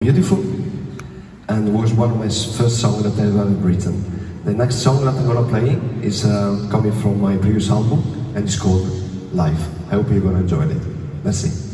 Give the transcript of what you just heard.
Beautiful, and was one of my first songs that I've ever written. The next song that I'm gonna play is coming from my previous album, and it's called Life. I hope you're gonna enjoy it. Let's see.